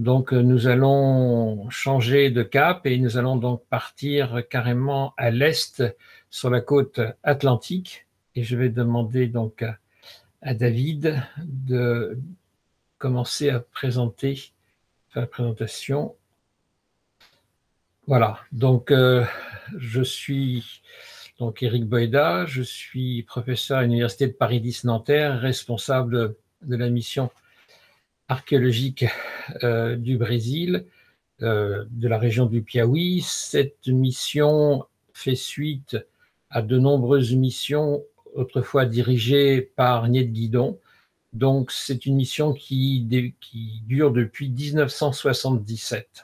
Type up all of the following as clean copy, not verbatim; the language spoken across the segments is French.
Donc, nous allons changer de cap et nous allons donc partir carrément à l'est sur la côte atlantique. Et je vais demander donc à David de commencer à faire la présentation. Voilà, donc je suis donc Éric Boyda, je suis professeur à l'Université de Paris X Nanterre, responsable de la mission archéologique du Brésil, de la région du Piauí. Cette mission fait suite à de nombreuses missions autrefois dirigées par Nied Guidon. Donc c'est une mission qui dure depuis 1977.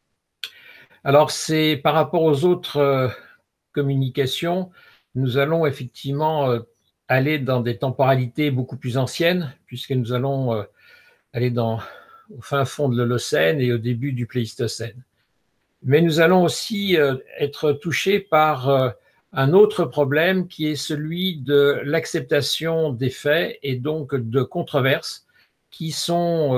Alors c'est par rapport aux autres communications, nous allons effectivement aller dans des temporalités beaucoup plus anciennes, puisque nous allons aller au fin fond de l'Holocène et au début du Pléistocène. Mais nous allons aussi être touchés par un autre problème qui est celui de l'acceptation des faits et donc de controverses qui sont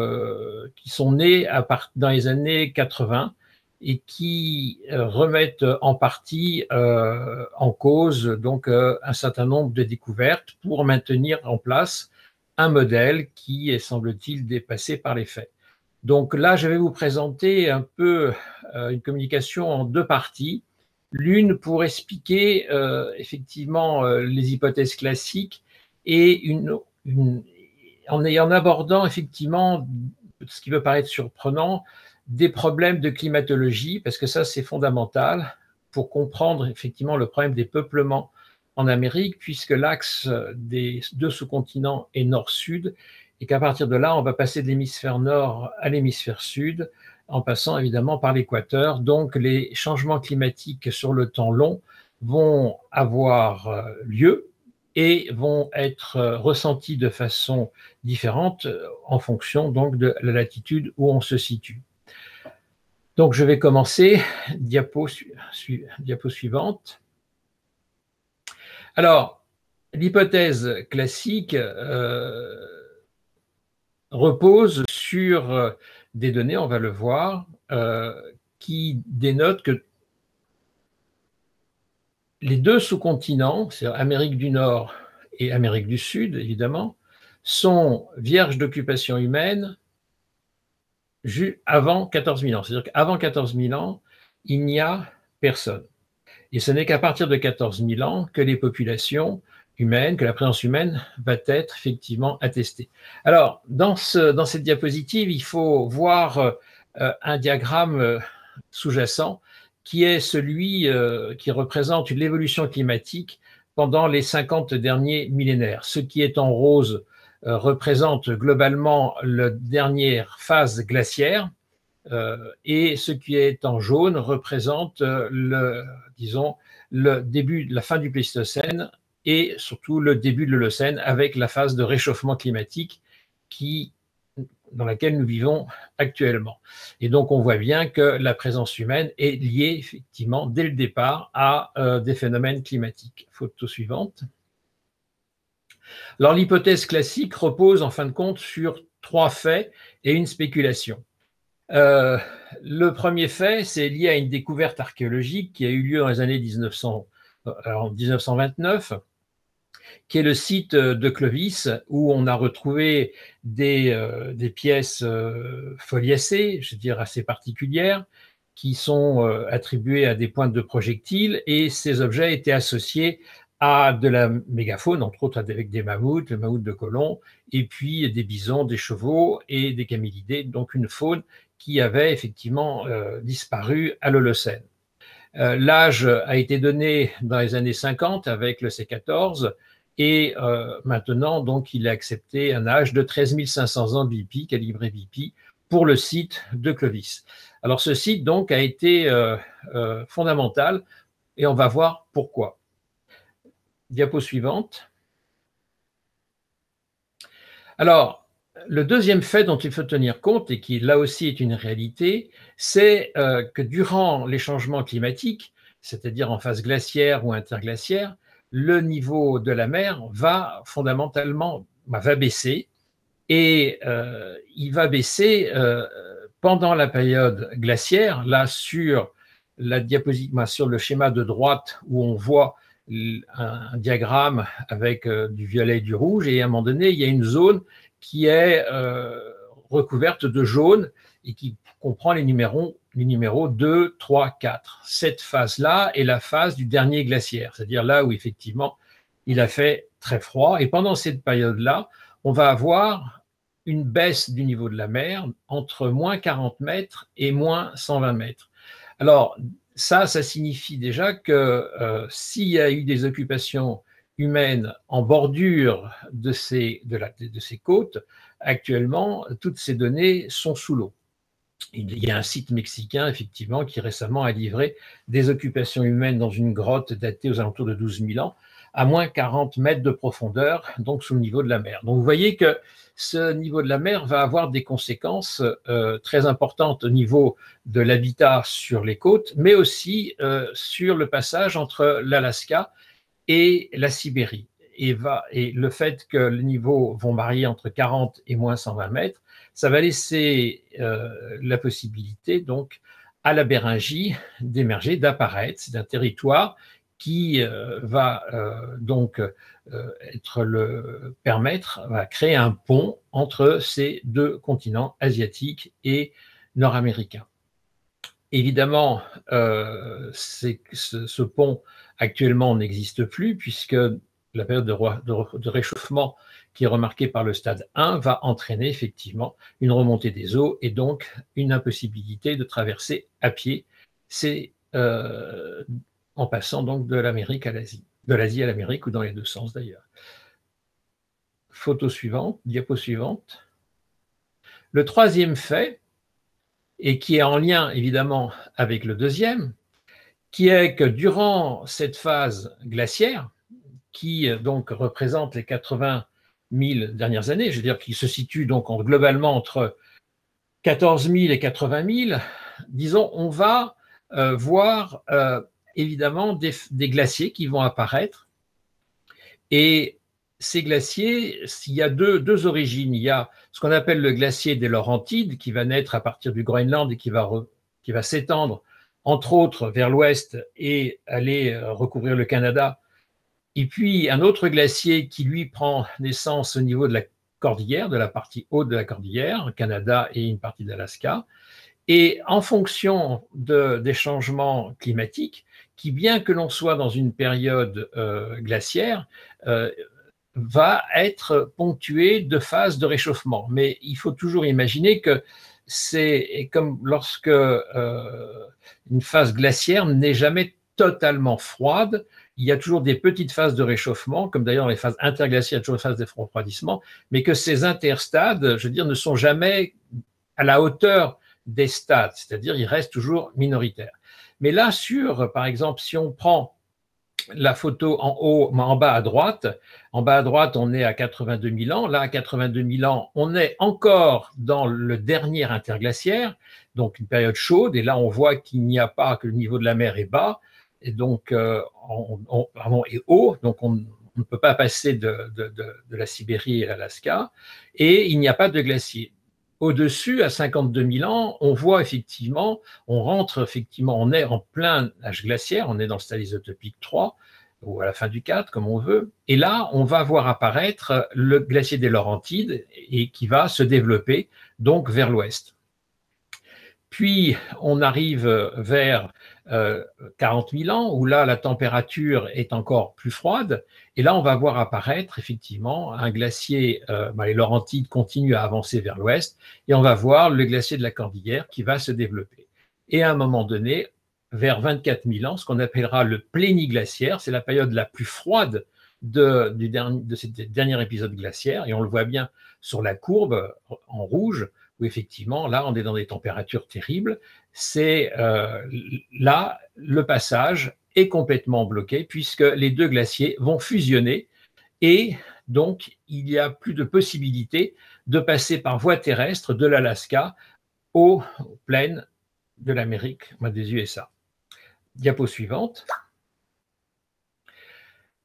nées dans les années 80 et qui remettent en partie en cause donc un certain nombre de découvertes pour maintenir en place un modèle qui est, semble-t-il, dépassé par les faits. Donc là, je vais vous présenter un peu une communication en deux parties. L'une pour expliquer effectivement les hypothèses classiques et en abordant effectivement ce qui peut paraître surprenant, des problèmes de climatologie, parce que ça c'est fondamental pour comprendre effectivement le problème des peuplements en Amérique, puisque l'axe des deux sous-continents est nord-sud, et qu'à partir de là, on va passer de l'hémisphère nord à l'hémisphère sud, en passant évidemment par l'équateur. Donc les changements climatiques sur le temps long vont avoir lieu et vont être ressentis de façon différente en fonction donc de la latitude où on se situe. Donc je vais commencer, diapo suivante. Alors, l'hypothèse classique repose sur des données, on va le voir, qui dénotent que les deux sous-continents, c'est-à-dire Amérique du Nord et Amérique du Sud, évidemment, sont vierges d'occupation humaine avant 14 000 ans. C'est-à-dire qu'avant 14 000 ans, il n'y a personne. Et ce n'est qu'à partir de 14 000 ans que les populations humaines, que la présence humaine va être effectivement attestée. Alors, dans cette diapositive, il faut voir un diagramme sous-jacent qui est celui qui représente l'évolution climatique pendant les 50 derniers millénaires. Ce qui est en rose représente globalement la dernière phase glaciaire, et ce qui est en jaune représente le début, la fin du Pléistocène et surtout le début de l'Holocène avec la phase de réchauffement climatique dans laquelle nous vivons actuellement. Et donc on voit bien que la présence humaine est liée effectivement dès le départ à des phénomènes climatiques. Photo suivante. Alors l'hypothèse classique repose en fin de compte sur trois faits et une spéculation. Le premier fait, c'est lié à une découverte archéologique qui a eu lieu dans les années 1929, qui est le site de Clovis, où on a retrouvé des pièces foliacées, je veux dire assez particulières, qui sont attribuées à des pointes de projectiles, et ces objets étaient associés à de la mégafaune, entre autres avec des mammouths, le mammouth de Colomb, et puis des bisons, des chevaux et des camélidés, donc une faune qui avait effectivement disparu à l'Holocène. L'âge a été donné dans les années 50 avec le C14 et maintenant donc il est accepté un âge de 13 500 ans BP, calibré BP, pour le site de Clovis. Alors ce site donc a été fondamental et on va voir pourquoi. Diapo suivante. Alors, le deuxième fait dont il faut tenir compte, et qui là aussi est une réalité, c'est que durant les changements climatiques, c'est-à-dire en phase glaciaire ou interglaciaire, le niveau de la mer va fondamentalement baisser, et il va baisser pendant la période glaciaire, là sur la diapositive, sur le schéma de droite où on voit un diagramme avec du violet et du rouge, et à un moment donné, il y a une zone qui est recouverte de jaune et qui comprend les numéros 2, 3, 4. Cette phase-là est la phase du dernier glaciaire, c'est-à-dire là où effectivement il a fait très froid. Et pendant cette période-là, on va avoir une baisse du niveau de la mer entre moins 40 mètres et moins 120 mètres. Alors, ça signifie déjà que s'il y a eu des occupations humaines en bordure de ces côtes, actuellement, toutes ces données sont sous l'eau. Il y a un site mexicain, effectivement, qui récemment a livré des occupations humaines dans une grotte datée aux alentours de 12 000 ans, à moins 40 mètres de profondeur, donc sous le niveau de la mer. Donc vous voyez que ce niveau de la mer va avoir des conséquences très importantes au niveau de l'habitat sur les côtes, mais aussi sur le passage entre l'Alaska et la Sibérie. Et le fait que les niveaux vont varier entre 40 et moins 120 mètres, ça va laisser la possibilité donc à la Béringie d'émerger, d'apparaître. C'est un territoire qui va donc va créer un pont entre ces deux continents asiatiques et nord-américains. Évidemment, ce pont actuellement n'existe plus puisque la période de réchauffement qui est remarquée par le stade 1 va entraîner effectivement une remontée des eaux et donc une impossibilité de traverser à pied. C'est en passant donc de l'Amérique à l'Asie, de l'Asie à l'Amérique ou dans les deux sens d'ailleurs. Photo suivante, diapo suivante. Le troisième fait, et qui est en lien évidemment avec le deuxième, qui est que durant cette phase glaciaire, qui donc représente les 80 000 dernières années, je veux dire qui se situe donc globalement entre 14 000 et 80 000, disons, on va voir évidemment des glaciers qui vont apparaître. Et ces glaciers, il y a deux origines. Il y a ce qu'on appelle le glacier des Laurentides, qui va naître à partir du Groenland et qui va s'étendre, entre autres, vers l'ouest et aller recouvrir le Canada. Et puis un autre glacier qui, lui, prend naissance au niveau de la cordillère, de la partie haute de la cordillère, Canada et une partie d'Alaska. Et en fonction des changements climatiques, qui, bien que l'on soit dans une période glaciaire, va être ponctué de phases de réchauffement. Mais il faut toujours imaginer que c'est comme lorsque une phase glaciaire n'est jamais totalement froide, il y a toujours des petites phases de réchauffement, comme d'ailleurs dans les phases interglaciaires, il y a toujours des phases de refroidissement, mais que ces interstades, je veux dire, ne sont jamais à la hauteur des stades, c'est-à-dire ils restent toujours minoritaires. Mais là, par exemple, si on prend la photo en bas à droite, on est à 82 000 ans. Là, à 82 000 ans, on est encore dans le dernier interglaciaire, donc une période chaude. Et là, on voit qu'il n'y a pas, que le niveau de la mer est bas, et donc est haut. Donc, on ne peut pas passer de la Sibérie et l'Alaska. Et il n'y a pas de glacier. Au-dessus, à 52 000 ans, on voit effectivement, on est en plein âge glaciaire, on est dans le stade isotopique 3, ou à la fin du 4, comme on veut. Et là, on va voir apparaître le glacier des Laurentides et qui va se développer donc vers l'ouest. Puis, on arrive vers 40 000 ans, où là, la température est encore plus froide. Et là, on va voir apparaître effectivement un glacier, les Laurentides continuent à avancer vers l'ouest, et on va voir le glacier de la Cordillère qui va se développer. Et à un moment donné, vers 24 000 ans, ce qu'on appellera le pléniglaciaire, c'est la période la plus froide de ce dernier épisode glaciaire, et on le voit bien sur la courbe en rouge, où effectivement, là, on est dans des températures terribles. C'est là, le passage est complètement bloqué puisque les deux glaciers vont fusionner et donc il n'y a plus de possibilité de passer par voie terrestre de l'Alaska aux plaines de l'Amérique, des USA. Diapo suivante.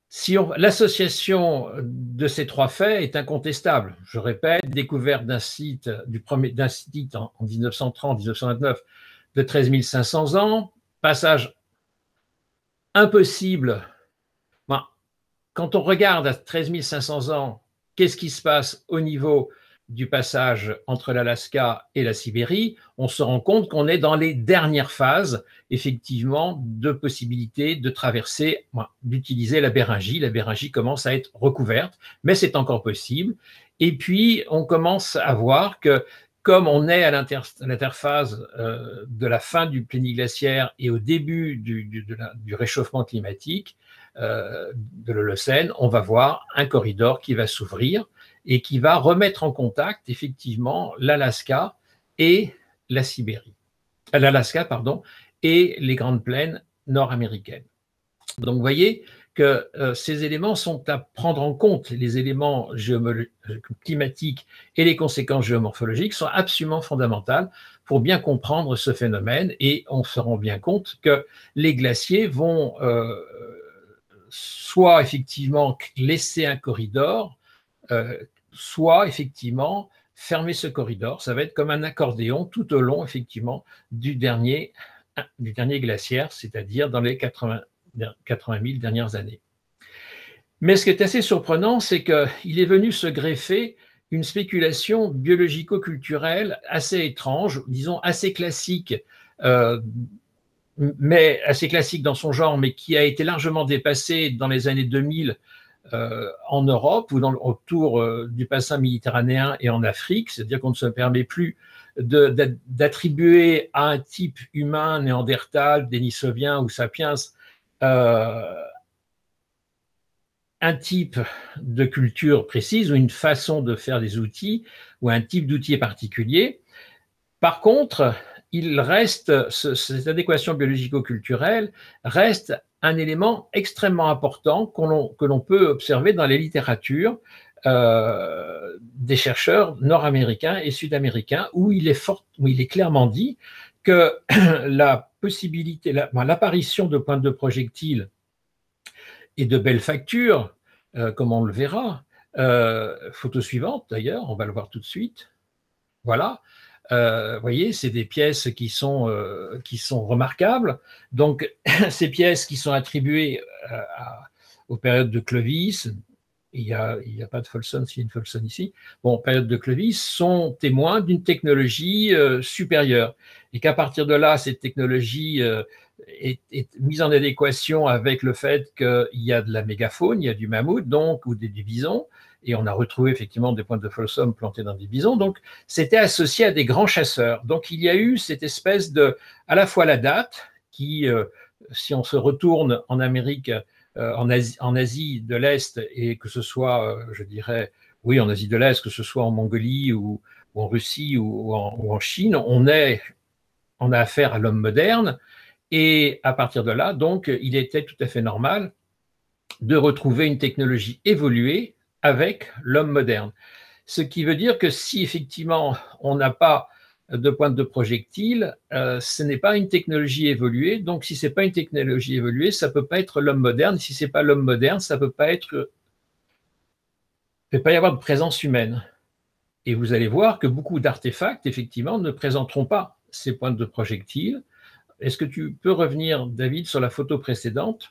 L'association de ces trois faits est incontestable. Je répète, découverte d'un site, d'un site en 1930-1929 de 13 500 ans, passage impossible. Bon, quand on regarde à 13 500 ans, qu'est-ce qui se passe au niveau du passage entre l'Alaska et la Sibérie, on se rend compte qu'on est dans les dernières phases, effectivement, de possibilité de traverser, d'utiliser la Béringie. La Béringie commence à être recouverte, mais c'est encore possible. Et puis, on commence à voir que, comme on est à l'interphase de la fin du pléniglaciaire et au début du réchauffement climatique de l'Holocène, on va voir un corridor qui va s'ouvrir et qui va remettre en contact effectivement l'Alaska et la Sibérie. L'Alaska, pardon, et les grandes plaines nord-américaines. Donc vous voyez que ces éléments sont à prendre en compte, les éléments climatiques et les conséquences géomorphologiques sont absolument fondamentales pour bien comprendre ce phénomène, et on se rend bien compte que les glaciers vont soit effectivement laisser un corridor, soit effectivement fermer ce corridor. Ça va être comme un accordéon tout au long effectivement du dernier glaciaire, c'est-à-dire dans les 80 000 dernières années. Mais ce qui est assez surprenant, c'est qu'il est venu se greffer une spéculation biologico-culturelle assez étrange, disons assez classique, mais assez classique dans son genre, mais qui a été largement dépassée dans les années 2000 en Europe ou autour du bassin méditerranéen et en Afrique, c'est-à-dire qu'on ne se permet plus d'attribuer à un type humain, néandertal, dénisovien ou sapiens, un type de culture précise ou une façon de faire des outils ou un type d'outil particulier. Par contre, il reste, cette adéquation biologico-culturelle reste un élément extrêmement important que l'on peut observer dans les littératures des chercheurs nord-américains et sud-américains, où il est clairement dit que la possibilité, l'apparition de pointes de projectiles et de belles factures, comme on le verra, photo suivante d'ailleurs, on va le voir tout de suite, voilà. Vous voyez, c'est des pièces qui sont remarquables. Donc, ces pièces qui sont attribuées aux périodes de Clovis, il n'y a pas de Folson, s'il y a une Folson ici, bon, période de Clovis, sont témoins d'une technologie supérieure. Et qu'à partir de là, cette technologie est mise en adéquation avec le fait qu'il y a de la mégafaune, il y a du mammouth, donc, ou des bisons, et on a retrouvé effectivement des pointes de folsom plantées dans des bisons. Donc, c'était associé à des grands chasseurs. Donc, il y a eu cette espèce à la fois la date, qui, si on se retourne en Amérique, en Asie de l'Est, et que ce soit, je dirais, oui, en Asie de l'Est, que ce soit en Mongolie ou en Russie ou en Chine, on a affaire à l'homme moderne. Et à partir de là, donc, il était tout à fait normal de retrouver une technologie évoluée avec l'homme moderne. Ce qui veut dire que si effectivement on n'a pas de pointe de projectile, ce n'est pas une technologie évoluée. Donc si ce n'est pas une technologie évoluée, ça ne peut pas être l'homme moderne. Si ce n'est pas l'homme moderne, ça ne peut pas être... Il ne peut pas y avoir de présence humaine. Et vous allez voir que beaucoup d'artefacts, effectivement, ne présenteront pas ces pointes de projectiles. Est-ce que tu peux revenir, David, sur la photo précédente?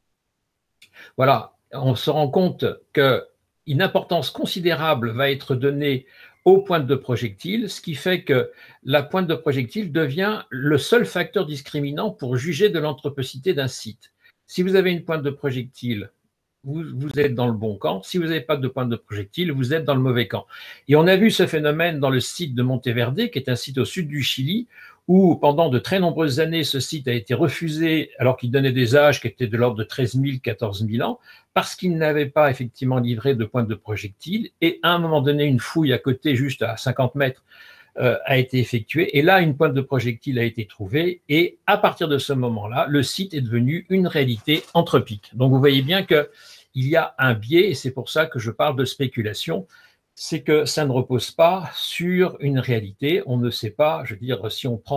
Voilà, on se rend compte qu'une importance considérable va être donnée aux pointes de projectiles, ce qui fait que la pointe de projectile devient le seul facteur discriminant pour juger de l'anthropocité d'un site. Si vous avez une pointe de projectile, vous êtes dans le bon camp. Si vous n'avez pas de pointe de projectile, vous êtes dans le mauvais camp. Et on a vu ce phénomène dans le site de Monteverde, qui est un site au sud du Chili, où pendant de très nombreuses années, ce site a été refusé, alors qu'il donnait des âges qui étaient de l'ordre de 13 000, 14 000 ans, parce qu'il n'avait pas effectivement livré de pointe de projectile. Et à un moment donné, une fouille à côté, juste à 50 mètres, a été effectuée. Et là, une pointe de projectile a été trouvée. Et à partir de ce moment-là, le site est devenu une réalité anthropique. Donc, vous voyez bien qu'il y a un biais, et c'est pour ça que je parle de spéculation. C'est que ça ne repose pas sur une réalité. On ne sait pas, je veux dire, si on prend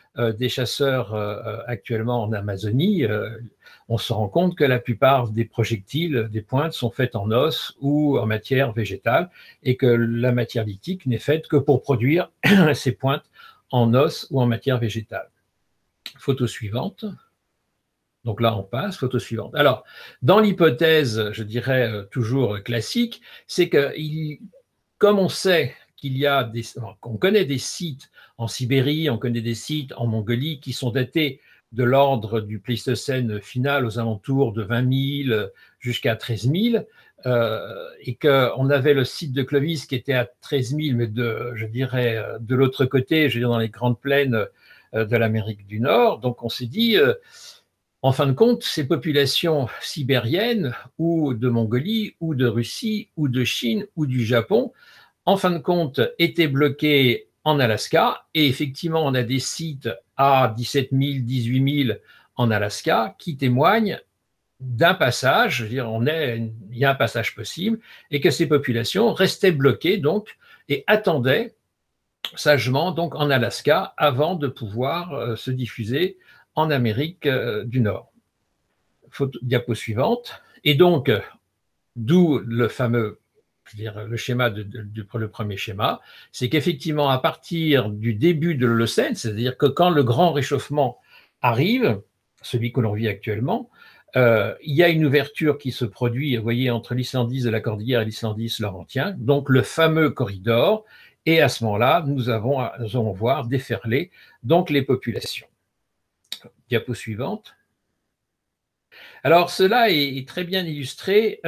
des chasseurs actuellement en Amazonie, on se rend compte que la plupart des projectiles, des pointes, sont faites en os ou en matière végétale, et que la matière lithique n'est faite que pour produire ces pointes en os ou en matière végétale. Photo suivante. Donc là, on passe, photo suivante. Alors, dans l'hypothèse, je dirais toujours classique, c'est que comme on sait qu'on connaît des sites en Sibérie, on connaît des sites en Mongolie qui sont datés de l'ordre du Pléistocène final aux alentours de 20 000 jusqu'à 13 000, et qu'on avait le site de Clovis qui était à 13 000, mais je dirais de l'autre côté, je veux dire dans les grandes plaines de l'Amérique du Nord. Donc on s'est dit, en fin de compte, ces populations sibériennes ou de Mongolie ou de Russie ou de Chine ou du Japon, en fin de compte, étaient bloquées en Alaska. Et effectivement, on a des sites à 17 000, 18 000 en Alaska qui témoignent d'un passage, je veux dire, il y a un passage possible, et que ces populations restaient bloquées donc et attendaient sagement donc en Alaska avant de pouvoir se diffuser en Amérique du Nord. Diapo suivante. Et donc, d'où le fameux, c'est-à-dire le schéma, le premier schéma, c'est qu'effectivement, à partir du début de l'Holocène, c'est-à-dire que quand le grand réchauffement arrive, celui que l'on vit actuellement, il y a une ouverture qui se produit, vous voyez, entre l'Islandis de la Cordillère et l'Islandis laurentien, donc le fameux corridor, et à ce moment-là, nous allons voir déferler donc les populations. Diapo suivante. Alors, cela est très bien illustré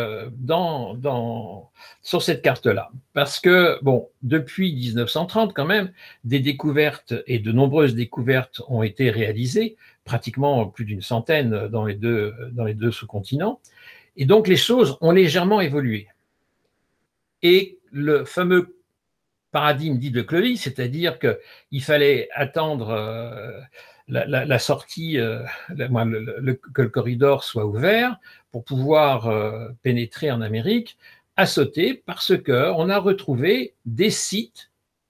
sur cette carte-là, parce que, bon, depuis 1930, quand même, des découvertes, et de nombreuses découvertes ont été réalisées, pratiquement plus d'une centaine dans les deux sous-continents, et donc les choses ont légèrement évolué. Et le fameux paradigme dit de Clovis, c'est-à-dire qu'il fallait attendre la sortie, que le corridor soit ouvert pour pouvoir pénétrer en Amérique, a sauté parce qu'on a retrouvé des sites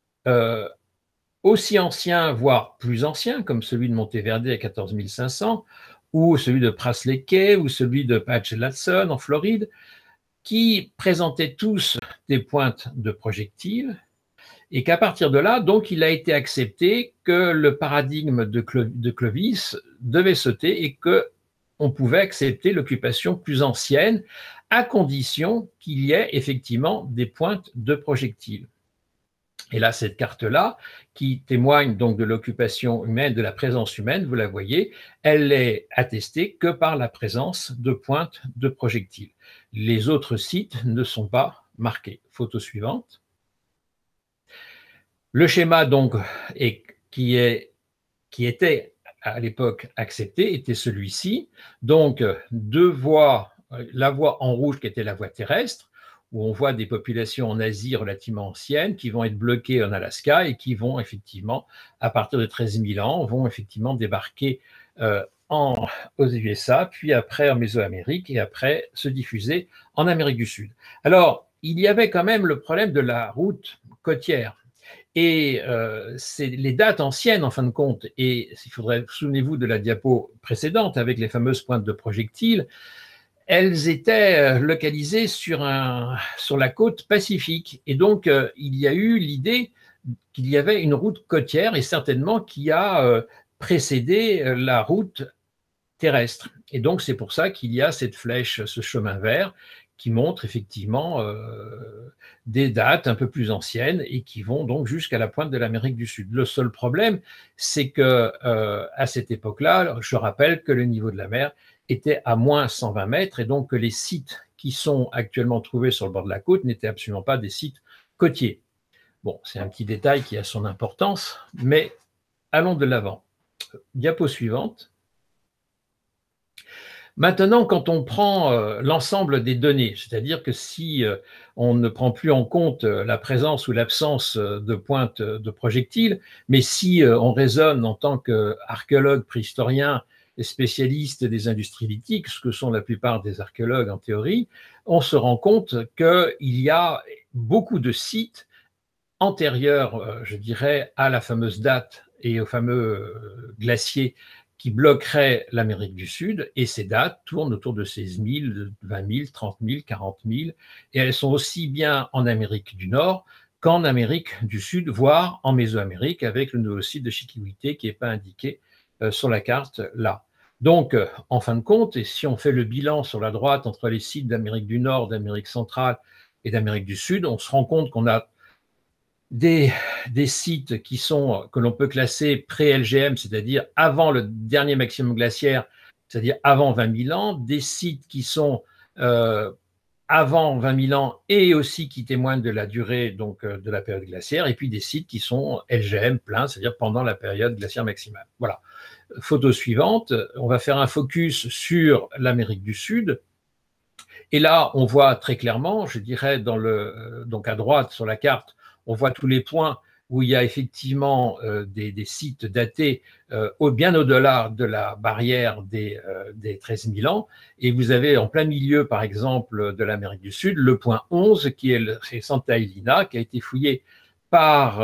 aussi anciens, voire plus anciens, comme celui de Monteverde à 14 500, ou celui de Prasley Cay, ou celui de Patch-Latson en Floride, qui présentaient tous des pointes de projectiles, et qu'à partir de là, donc, il a été accepté que le paradigme de Clovis devait sauter et qu'on pouvait accepter l'occupation plus ancienne, à condition qu'il y ait effectivement des pointes de projectiles. Et là, cette carte-là, qui témoigne donc de l'occupation humaine, de la présence humaine, vous la voyez, elle est attestée que par la présence de pointes de projectiles. Les autres sites ne sont pas marqués. Photo suivante. Le schéma, donc, qui était à l'époque accepté, était celui-ci. Donc, deux voies, la voie en rouge qui était la voie terrestre, où on voit des populations en Asie relativement anciennes qui vont être bloquées en Alaska et qui vont effectivement, à partir de 13 000 ans, vont effectivement débarquer aux USA, puis après en Mésoamérique et après se diffuser en Amérique du Sud. Alors, il y avait quand même le problème de la route côtière. Et c'est les dates anciennes, en fin de compte, et souvenez-vous de la diapo précédente avec les fameuses pointes de projectiles, elles étaient localisées sur la côte Pacifique. Et donc, il y a eu l'idée qu'il y avait une route côtière, et certainement qui a précédé la route terrestre. Et donc, c'est pour ça qu'il y a cette flèche, ce chemin vert, qui montre effectivement des dates un peu plus anciennes et qui vont donc jusqu'à la pointe de l'Amérique du Sud. Le seul problème, c'est que à cette époque-là, je rappelle que le niveau de la mer était à moins 120 mètres, et donc que les sites qui sont actuellement trouvés sur le bord de la côte n'étaient absolument pas des sites côtiers. Bon, c'est un petit détail qui a son importance, mais allons de l'avant. Diapo suivante. Maintenant, quand on prend l'ensemble des données, c'est-à-dire que si on ne prend plus en compte la présence ou l'absence de pointes de projectiles, mais si on raisonne en tant qu'archéologue préhistorien et spécialiste des industries lithiques, ce que sont la plupart des archéologues en théorie, on se rend compte qu'il y a beaucoup de sites antérieurs, je dirais, à la fameuse date et aux fameux glaciers qui bloqueraient l'Amérique du Sud, et ces dates tournent autour de 16 000, 20 000, 30 000, 40 000, et elles sont aussi bien en Amérique du Nord qu'en Amérique du Sud, voire en Mésoamérique, avec le nouveau site de Chiquihuité qui n'est pas indiqué sur la carte là. Donc, en fin de compte, et si on fait le bilan sur la droite entre les sites d'Amérique du Nord, d'Amérique centrale et d'Amérique du Sud, on se rend compte qu'on a des sites que l'on peut classer pré-LGM, c'est-à-dire avant le dernier maximum glaciaire, c'est-à-dire avant 20 000 ans, des sites qui sont avant 20 000 ans et aussi qui témoignent de la durée donc, de la période glaciaire, et puis des sites qui sont LGM plein, c'est-à-dire pendant la période glaciaire maximale. Voilà. Photo suivante, on va faire un focus sur l'Amérique du Sud. Et là, on voit très clairement, je dirais, donc à droite sur la carte, on voit tous les points où il y a effectivement des sites datés bien au-delà de la barrière des 13 000 ans. Et vous avez en plein milieu, par exemple, de l'Amérique du Sud, le point 11, qui est Santa Elina, qui a été fouillé par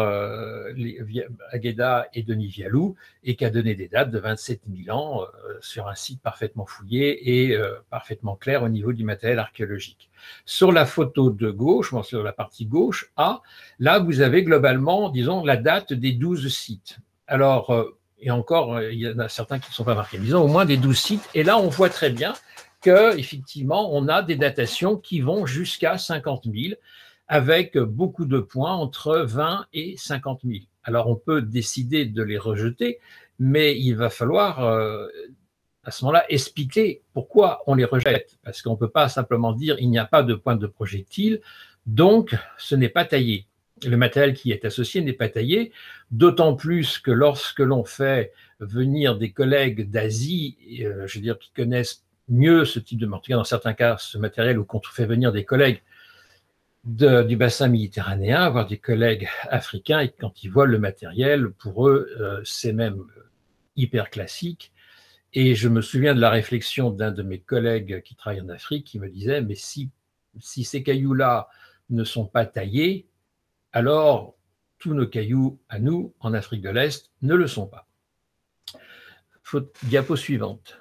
Agueda et Denis Vialou, et qui a donné des dates de 27 000 ans sur un site parfaitement fouillé et parfaitement clair au niveau du matériel archéologique. Sur la photo de gauche, sur la partie gauche A, là vous avez globalement, disons, la date des 12 sites. Alors, et encore, il y en a certains qui ne sont pas marqués, disons au moins des 12 sites, et là on voit très bien qu'effectivement on a des datations qui vont jusqu'à 50 000, avec beaucoup de points entre 20 et 50 000. Alors, on peut décider de les rejeter, mais il va falloir, à ce moment-là, expliquer pourquoi on les rejette. Parce qu'on ne peut pas simplement dire il n'y a pas de pointe de projectile, donc ce n'est pas taillé. Le matériel qui est associé n'est pas taillé, d'autant plus que lorsque l'on fait venir des collègues d'Asie, je veux dire, qui connaissent mieux ce type de matériel, dans certains cas, ce matériel, ou qu'on fait venir des collègues du bassin méditerranéen, voire des collègues africains, et quand ils voient le matériel, pour eux, c'est même hyper classique. Et je me souviens de la réflexion d'un de mes collègues qui travaille en Afrique, qui me disait, mais si ces cailloux-là ne sont pas taillés, alors tous nos cailloux à nous, en Afrique de l'Est, ne le sont pas. Diapo suivante.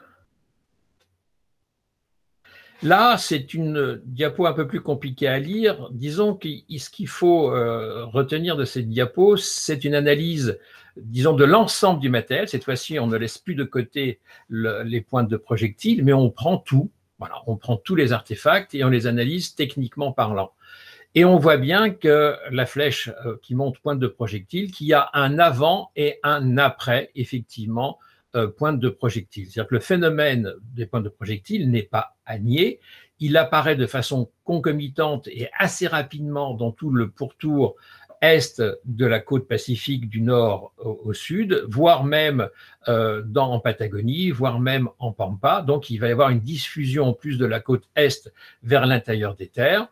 Là, c'est une diapo un peu plus compliquée à lire. Disons que ce qu'il faut retenir de cette diapo, c'est une analyse, disons, de l'ensemble du matériel. Cette fois-ci, on ne laisse plus de côté les pointes de projectiles, mais on prend tout. Voilà, on prend tous les artefacts et on les analyse techniquement parlant. Et on voit bien que la flèche qui monte pointe de projectile, qu'il y a un avant et un après, effectivement, pointe de projectile. C'est-à-dire que le phénomène des pointes de projectile n'est pas à nier. Il apparaît de façon concomitante et assez rapidement dans tout le pourtour est de la côte pacifique du nord au sud, voire même en Patagonie, voire même en Pampa. Donc, il va y avoir une diffusion en plus de la côte est vers l'intérieur des terres.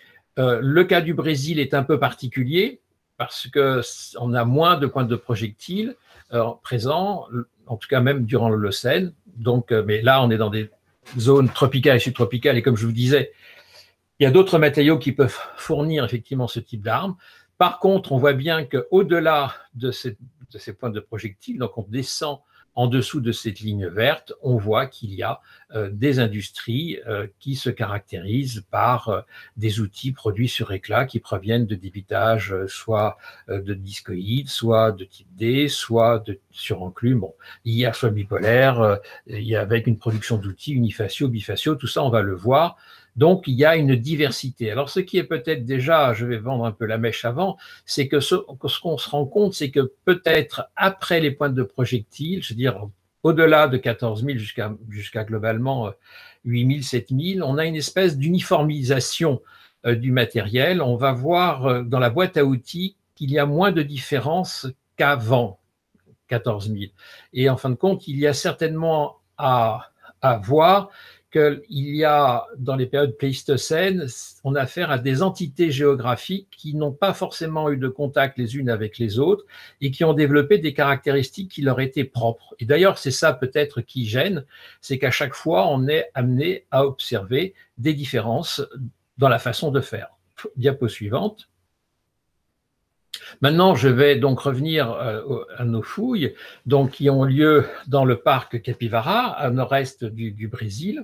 Le cas du Brésil est un peu particulier parce qu'on a moins de pointes de projectiles présents, en tout cas même durant l'Holocène. Donc, mais là, on est dans des zones tropicales et subtropicales, et comme je vous disais, il y a d'autres matériaux qui peuvent fournir effectivement ce type d'armes. Par contre, on voit bien qu'au-delà de ces pointes de projectiles, donc on descend en dessous de cette ligne verte, on voit qu'il y a des industries qui se caractérisent par des outils produits sur éclat qui proviennent de débitage soit de discoïdes, soit de type D, soit de surenclume. Bon, il y a soit bipolaire, il y a avec une production d'outils unifaciaux, bifaciaux, tout ça on va le voir. Donc, il y a une diversité. Alors, ce qui est peut-être déjà, je vais vendre un peu la mèche avant, c'est que ce qu'on se rend compte, c'est que peut-être après les pointes de projectiles, je veux dire, au-delà de 14 000 jusqu'à globalement 8 000, 7 000, on a une espèce d'uniformisation du matériel. On va voir dans la boîte à outils qu'il y a moins de différence qu'avant 14 000. Et en fin de compte, il y a certainement à voir qu'il y a, dans les périodes pléistocènes, on a affaire à des entités géographiques qui n'ont pas forcément eu de contact les unes avec les autres et qui ont développé des caractéristiques qui leur étaient propres. Et d'ailleurs, c'est ça peut-être qui gêne, c'est qu'à chaque fois, on est amené à observer des différences dans la façon de faire. Diapo suivante. Maintenant, je vais donc revenir à nos fouilles, donc, qui ont lieu dans le parc Capivara, à nord-est du Brésil,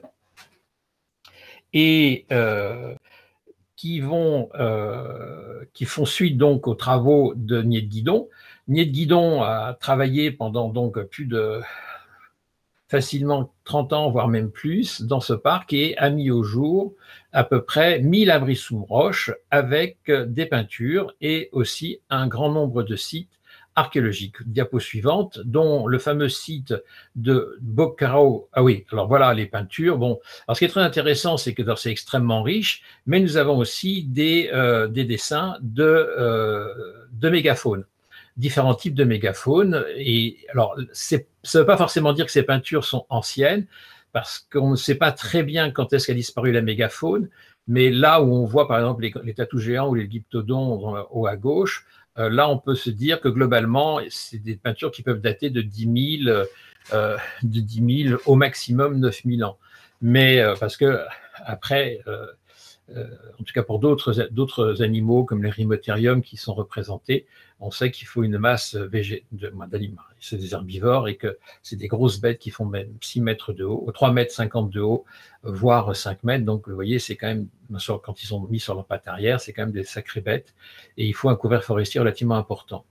et qui font suite donc aux travaux de Nied Guidon. Nied Guidon a travaillé pendant donc plus de facilement 30 ans, voire même plus, dans ce parc, et a mis au jour à peu près 1000 abris sous roche avec des peintures et aussi un grand nombre de sites archéologiques. Diapo suivante, dont le fameux site de Bocarao. Ah oui, alors voilà les peintures. Bon, alors ce qui est très intéressant, c'est que c'est extrêmement riche, mais nous avons aussi des dessins de mégafaune, différents types de mégafaune. Et alors, ça ne veut pas forcément dire que ces peintures sont anciennes, parce qu'on ne sait pas très bien quand est-ce qu'a disparu la mégafaune, mais là où on voit par exemple les tatous géants ou les glyptodons en haut à gauche, là on peut se dire que globalement, c'est des peintures qui peuvent dater de 10 000 au maximum 9 000 ans. Mais parce que après, en tout cas pour d'autres animaux comme les Rhinotherium qui sont représentés, on sait qu'il faut une masse d'aliments. C'est des herbivores et que c'est des grosses bêtes qui font même 6 mètres de haut, 3,50 mètres de haut, voire 5 mètres. Donc vous voyez, c'est quand même, quand ils sont mis sur leurs pattes arrière, c'est quand même des sacrées bêtes et il faut un couvert forestier relativement important.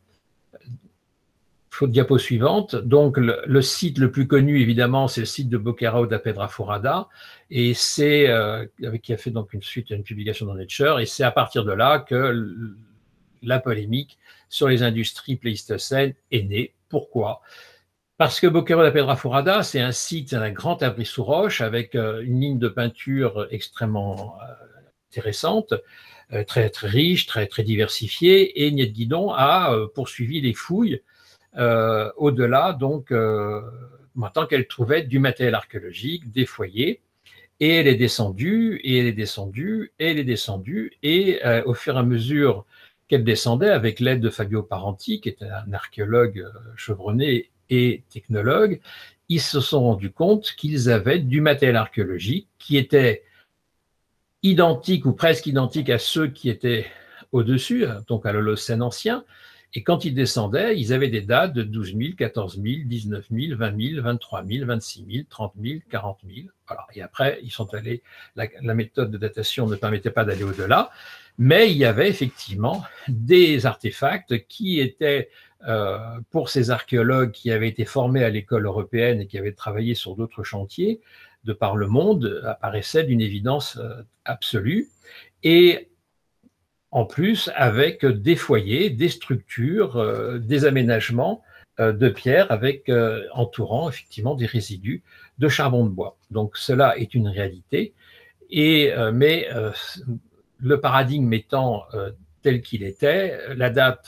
Diapo suivante. Donc, le site le plus connu, évidemment, c'est le site de Bocarao da Pedra Furada, et c'est qui a fait donc une publication dans Nature, et c'est à partir de là que la polémique sur les industries pléistocènes est née. Pourquoi? Parce que Bocarao da Pedra Furada, c'est un site, un grand abri sous roche avec une ligne de peinture extrêmement intéressante, très, très riche, très, très diversifiée, et Nied Guidon a poursuivi les fouilles au-delà, donc, maintenant qu'elle trouvait du matériel archéologique, des foyers, et elle est descendue, et elle est descendue, et elle est descendue, et au fur et à mesure qu'elle descendait, avec l'aide de Fabio Parenti, qui était un archéologue chevronné et technologue, ils se sont rendus compte qu'ils avaient du matériel archéologique qui était identique ou presque identique à ceux qui étaient au-dessus, donc à l'Holocène ancien. Et quand ils descendaient, ils avaient des dates de 12 000, 14 000, 19 000, 20 000, 23 000, 26 000, 30 000, 40 000. Voilà. Et après, ils sont allés, la méthode de datation ne permettait pas d'aller au-delà, mais il y avait effectivement des artefacts qui étaient, pour ces archéologues qui avaient été formés à l'école européenne et qui avaient travaillé sur d'autres chantiers de par le monde, apparaissaient d'une évidence absolue. Et en plus avec des foyers, des structures, des aménagements de pierre avec entourant effectivement des résidus de charbon de bois. Donc cela est une réalité, mais le paradigme étant tel qu'il était, la date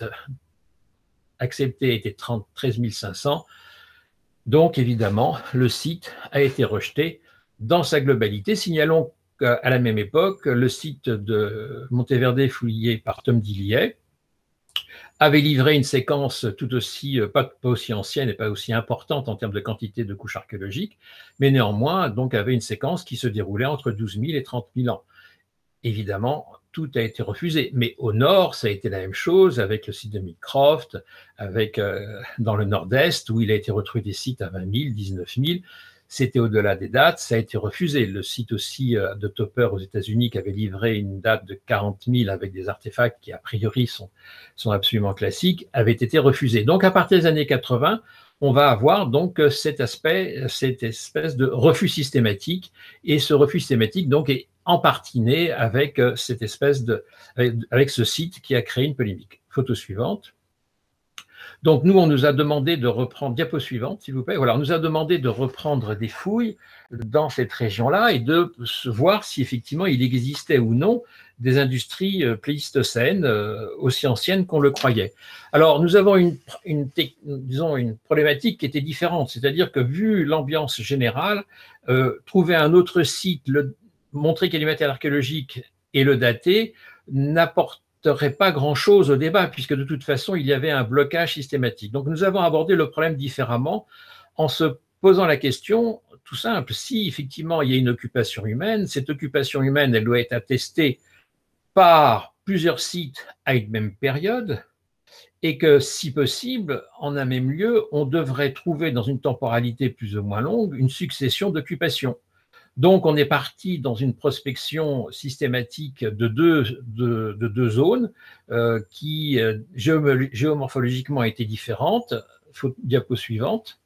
acceptée était 13 500, donc évidemment le site a été rejeté dans sa globalité. Signalons à la même époque, le site de Monteverde fouillé par Tom Dillier avait livré une séquence tout aussi, pas aussi ancienne et pas aussi importante en termes de quantité de couches archéologiques, mais néanmoins donc avait une séquence qui se déroulait entre 12 000 et 30 000 ans. Évidemment, tout a été refusé, mais au nord, ça a été la même chose avec le site de Mycroft, avec dans le nord-est où il a été retrouvé des sites à 20 000, 19 000. C'était au-delà des dates, ça a été refusé. Le site aussi de Topper aux États-Unis qui avait livré une date de 40 000 avec des artefacts qui a priori sont absolument classiques, avait été refusé. Donc à partir des années 80, on va avoir donc cette espèce de refus systématique, et ce refus systématique donc est en partie né avec cette espèce avec ce site qui a créé une polémique. Photo suivante. Donc nous, on nous a demandé de reprendre, diapo suivante s'il vous plaît, voilà, on nous a demandé de reprendre des fouilles dans cette région-là et de voir si effectivement il existait ou non des industries pléistocènes aussi anciennes qu'on le croyait. Alors nous avons disons une problématique qui était différente, c'est-à-dire que vu l'ambiance générale, trouver un autre site, montrer qu'il y a du matériel archéologique et le dater n'apporte pas grand-chose au débat, puisque de toute façon, il y avait un blocage systématique. Donc, nous avons abordé le problème différemment en se posant la question, tout simple, si effectivement il y a une occupation humaine, cette occupation humaine, elle doit être attestée par plusieurs sites à une même période, et que, si possible, en un même lieu, on devrait trouver dans une temporalité plus ou moins longue une succession d'occupations. Donc, on est parti dans une prospection systématique de deux zones qui, géomorphologiquement, étaient différentes. Diapo suivante.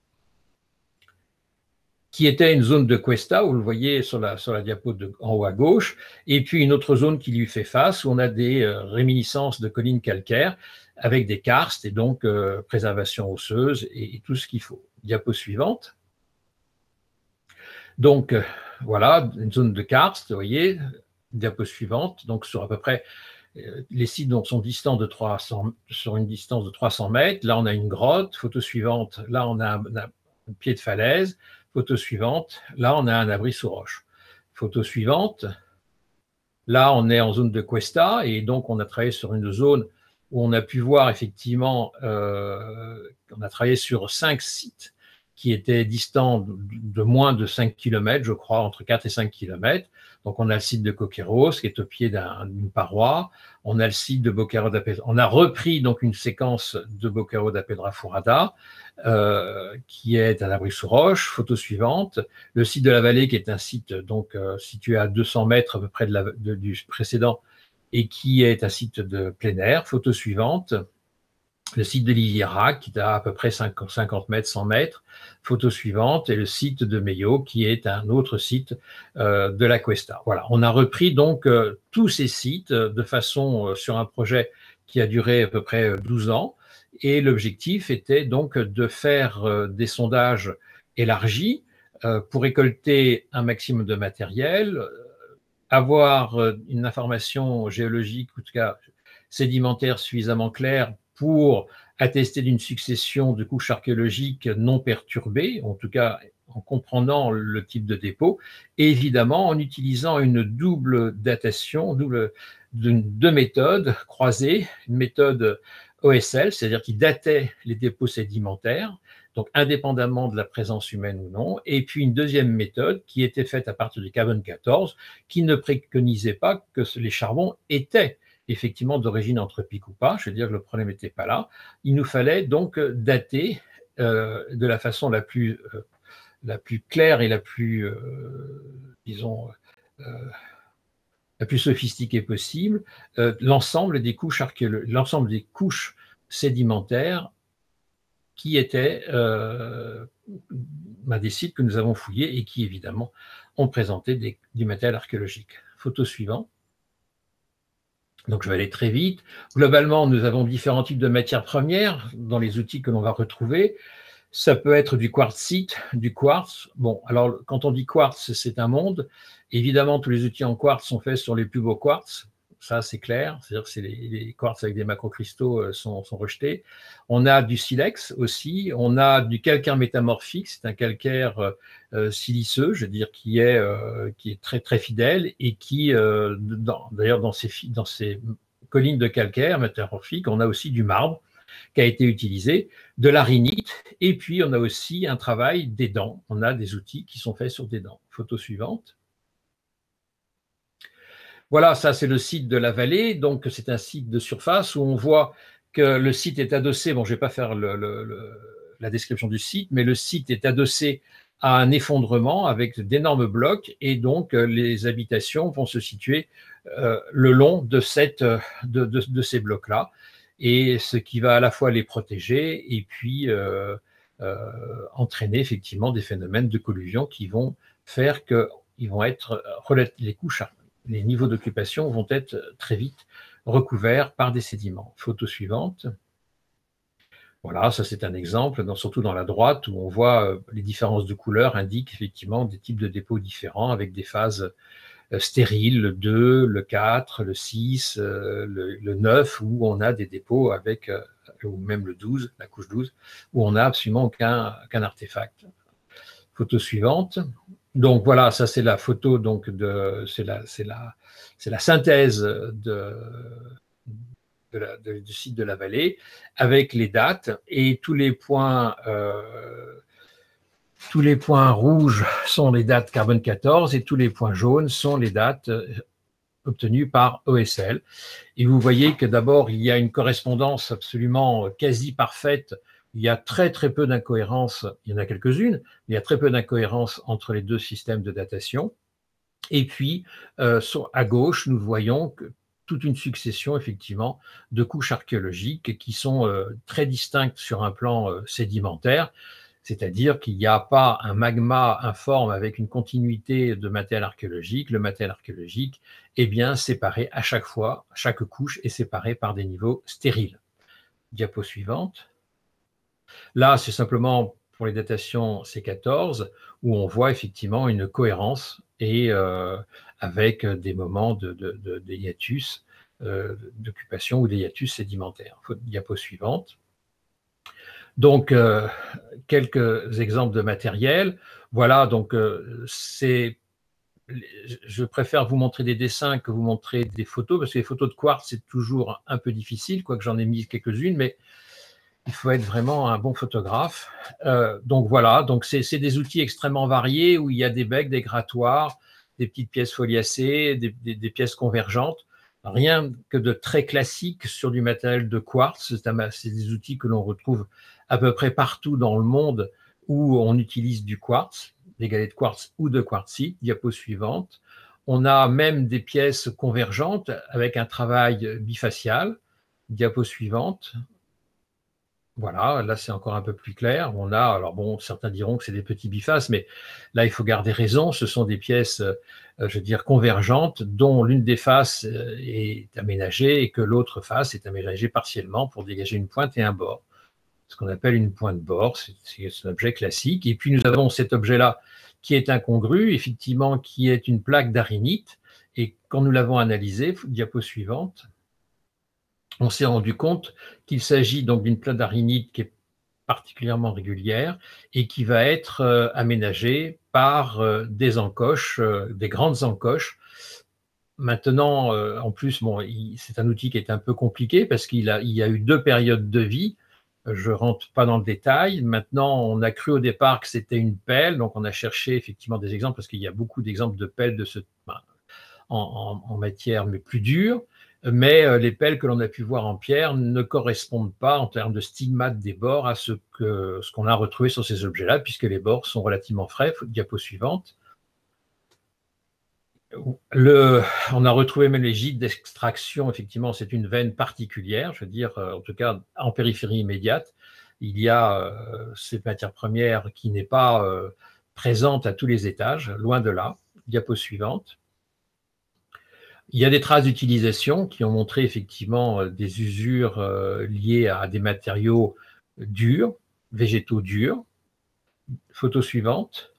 Qui était une zone de cuesta, vous le voyez sur la diapo en haut à gauche, et puis une autre zone qui lui fait face, où on a des réminiscences de collines calcaires, avec des karstes, et donc préservation osseuse, et tout ce qu'il faut. Diapo suivante. Donc, voilà, une zone de karst, vous voyez, diapo suivante, donc sur à peu près, les sites donc, sont distants de 300, sur une distance de 300 mètres. Là, on a une grotte. Photo suivante, là, on a un pied de falaise. Photo suivante, là, on a un abri sous roche. Photo suivante, là, on est en zone de cuesta, et donc on a travaillé sur une zone où on a pu voir effectivement, on a travaillé sur 5 sites qui étaient distants de moins de 5 km, je crois, entre 4 et 5 km. Donc, on a le site de Coqueiros, qui est au pied d'une paroi. On a le site de Boqueiro da Pedra. On a repris donc une séquence de Boqueiro da Pedra Furada, qui est un abri sous roche. Photo suivante. Le site de la vallée, qui est un site donc situé à 200 mètres à peu près du précédent, et qui est un site de plein air. Photo suivante. Le site de Liviera, qui est à peu près 50 mètres, 100 mètres. Photo suivante, et le site de Meio, qui est un autre site de la Cuesta. Voilà, on a repris donc tous ces sites de façon sur un projet qui a duré à peu près 12 ans. Et l'objectif était donc de faire des sondages élargis pour récolter un maximum de matériel, avoir une information géologique, ou en tout cas sédimentaire suffisamment claire pour attester d'une succession de couches archéologiques non perturbées, en tout cas en comprenant le type de dépôt, et évidemment en utilisant une double datation, deux méthodes croisées, une méthode OSL, c'est-à-dire qui datait les dépôts sédimentaires, donc indépendamment de la présence humaine ou non, et puis une deuxième méthode qui était faite à partir du carbone 14, qui ne préconisait pas que les charbons étaient effectivement d'origine anthropique ou pas, je veux dire que le problème n'était pas là. Il nous fallait donc dater de la façon la plus claire et la plus, disons, la plus sophistiquée possible, l'ensemble des couches sédimentaires qui étaient des sites que nous avons fouillés et qui, évidemment, ont présenté du matériel archéologique. Photo suivante. Donc, je vais aller très vite. Globalement, nous avons différents types de matières premières dans les outils que l'on va retrouver. Ça peut être du quartzite, du quartz. Bon, alors, quand on dit quartz, c'est un monde. Évidemment, tous les outils en quartz sont faits sur les plus beaux quartz. Ça, c'est clair. C'est-à-dire que les quartz avec des macrocristaux sont rejetés. On a du silex aussi. On a du calcaire métamorphique. C'est un calcaire siliceux, je veux dire, qui est très, très fidèle et qui, d'ailleurs, dans ces collines de calcaire métamorphique, on a aussi du marbre qui a été utilisé, de l'arénite, et puis on a aussi un travail des dents. On a des outils qui sont faits sur des dents. Photo suivante. Voilà, ça c'est le site de la vallée, donc c'est un site de surface où on voit que le site est adossé, bon je ne vais pas faire la description du site, mais le site est adossé à un effondrement avec d'énormes blocs, et donc les habitations vont se situer le long de ces blocs-là, et ce qui va à la fois les protéger et puis entraîner effectivement des phénomènes de collusion qui vont faire que les niveaux d'occupation vont être très vite recouverts par des sédiments. Photo suivante. Voilà, ça c'est un exemple, surtout dans la droite, où on voit les différences de couleurs indiquent effectivement des types de dépôts différents avec des phases stériles, le 2, le 4, le 6, le 9, où on a des dépôts avec, ou même le 12, la couche 12, où on n'a absolument aucun artefact. Photo suivante. Donc voilà, ça c'est la photo, donc c'est la synthèse du site de la vallée avec les dates, et tous les points rouges sont les dates carbone 14 et tous les points jaunes sont les dates obtenus par ESL. Et vous voyez que d'abord, il y a une correspondance absolument quasi parfaite. Il y a très très peu d'incohérences, il y en a quelques-unes, mais il y a très peu d'incohérences entre les deux systèmes de datation. Et puis, à gauche, nous voyons que toute une succession, effectivement, de couches archéologiques qui sont très distinctes sur un plan sédimentaire, c'est-à-dire qu'il n'y a pas un magma informe avec une continuité de matériel archéologique. Le matériel archéologique est bien séparé à chaque fois, chaque couche est séparée par des niveaux stériles. Diapo suivante. Là, c'est simplement pour les datations C14, où on voit effectivement une cohérence et avec des moments de hiatus d'occupation ou des hiatus sédimentaires. Diapo suivante. Donc, quelques exemples de matériel. Voilà, donc je préfère vous montrer des dessins que vous montrer des photos, parce que les photos de quartz, c'est toujours un peu difficile, quoique j'en ai mis quelques-unes, mais il faut être vraiment un bon photographe. Donc voilà, donc c'est des outils extrêmement variés où il y a des becs, des grattoirs, des petites pièces foliacées, des pièces convergentes. Rien que de très classique sur du matériel de quartz. C'est des outils que l'on retrouve à peu près partout dans le monde où on utilise du quartz, des galets de quartz ou de quartzite. Diapo suivante. On a même des pièces convergentes avec un travail bifacial. Diapo suivante. Voilà, là c'est encore un peu plus clair. On a, alors bon, certains diront que c'est des petits bifaces, mais là il faut garder raison. Ce sont des pièces, je veux dire, convergentes, dont l'une des faces est aménagée et que l'autre face est aménagée partiellement pour dégager une pointe et un bord. Ce qu'on appelle une pointe-bord, c'est un objet classique. Et puis nous avons cet objet-là qui est incongru, effectivement, qui est une plaque d'arénite. Et quand nous l'avons analysé, diapo suivante, on s'est rendu compte qu'il s'agit donc d'une plaque d'arénite qui est particulièrement régulière et qui va être aménagée par des encoches, des grandes encoches. Maintenant, en plus, bon, c'est un outil qui est un peu compliqué parce qu'il y a eu 2 périodes de vie. Je ne rentre pas dans le détail. Maintenant, on a cru au départ que c'était une pelle, donc on a cherché effectivement des exemples parce qu'il y a beaucoup d'exemples de pelles en matière mais plus dure. Mais les pelles que l'on a pu voir en pierre ne correspondent pas en termes de stigmates des bords à ce qu'on a retrouvé sur ces objets-là, puisque les bords sont relativement frais. Diapo suivante. On a retrouvé même les gîtes d'extraction. Effectivement, c'est une veine particulière, je veux dire, en tout cas en périphérie immédiate. Il y a cette matière première qui n'est pas présente à tous les étages, loin de là. Diapo suivante. Il y a des traces d'utilisation qui ont montré effectivement des usures liées à des matériaux durs, végétaux durs. Photo suivante.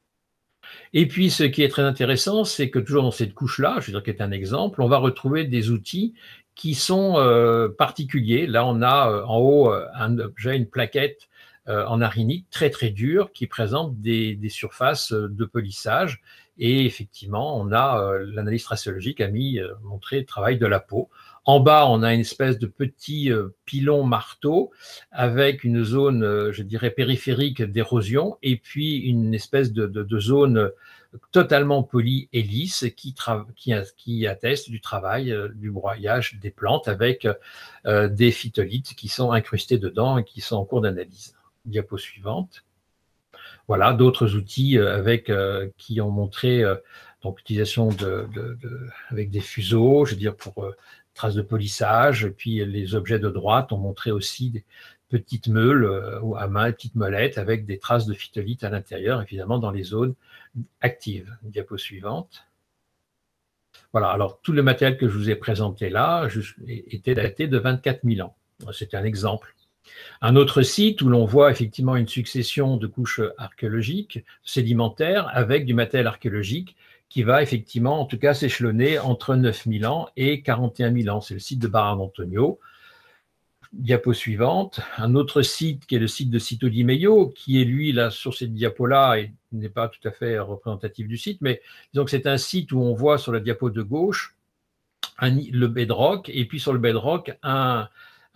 Et puis, ce qui est très intéressant, c'est que toujours dans cette couche-là, je veux dire qui est un exemple, on va retrouver des outils qui sont particuliers. Là, on a en haut un objet, une plaquette en arénite très très dure qui présente des surfaces de polissage. Et effectivement, on a l'analyse tracéologique a montré le travail de la peau. En bas, on a une espèce de petit pilon marteau avec une zone, je dirais, périphérique d'érosion et puis une espèce de zone totalement polie et lisse qui atteste du travail, du broyage des plantes avec des phytolithes qui sont incrustés dedans et qui sont en cours d'analyse. Diapo suivante. Voilà, d'autres outils qui ont montré donc l'utilisation avec des fuseaux, je veux dire pour traces de polissage, et puis les objets de droite ont montré aussi des petites meules à main, petites molettes avec des traces de phytolithes à l'intérieur, évidemment dans les zones actives. Diapo suivante. Voilà, alors tout le matériel que je vous ai présenté là était daté de 24 000 ans. C'était un exemple. Un autre site où l'on voit effectivement une succession de couches archéologiques, sédimentaires, avec du matériel archéologique qui va effectivement, en tout cas, s'échelonner entre 9000 ans et 41 000 ans. C'est le site de Barra Antonio. Diapo suivante. Un autre site qui est le site de Cito di Meio, qui est lui, là, sur cette diapo-là, et n'est pas tout à fait représentatif du site, mais disons que c'est un site où on voit sur la diapo de gauche le bedrock, et puis sur le bedrock, un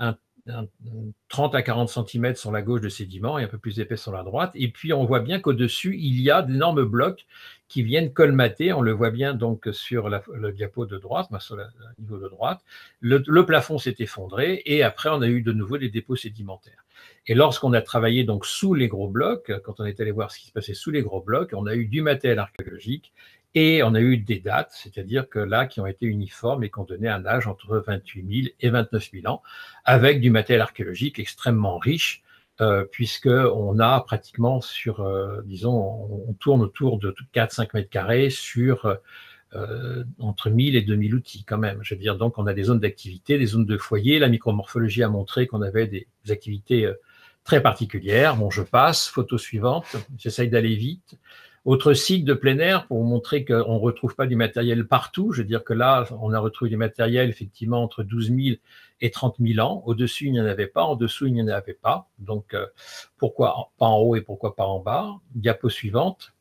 30 à 40 cm sur la gauche de sédiments et un peu plus épais sur la droite. Et puis, on voit bien qu'au-dessus, il y a d'énormes blocs qui viennent colmater, on le voit bien donc sur le diapo de droite, sur le niveau de droite, le plafond s'est effondré et après on a eu de nouveau des dépôts sédimentaires. Et lorsqu'on a travaillé donc sous les gros blocs, quand on est allé voir ce qui se passait sous les gros blocs, on a eu du matériel archéologique et on a eu des dates, c'est-à-dire que là, qui ont été uniformes et qui ont donné un âge entre 28 000 et 29 000 ans, avec du matériel archéologique extrêmement riche, puisqu'on a pratiquement sur, disons, on tourne autour de 4-5 mètres carrés sur entre 1000 et 2000 outils quand même. Je veux dire, donc on a des zones d'activité, des zones de foyer. La micromorphologie a montré qu'on avait des activités très particulières. Bon, je passe, photo suivante, j'essaye d'aller vite. Autre site de plein air pour vous montrer qu'on ne retrouve pas du matériel partout. Je veux dire que là, on a retrouvé du matériel effectivement entre 12 000 et 30 000 ans. Au-dessus, il n'y en avait pas. En dessous, il n'y en avait pas. Donc, pourquoi pas en haut et pourquoi pas en bas? Diapo suivante.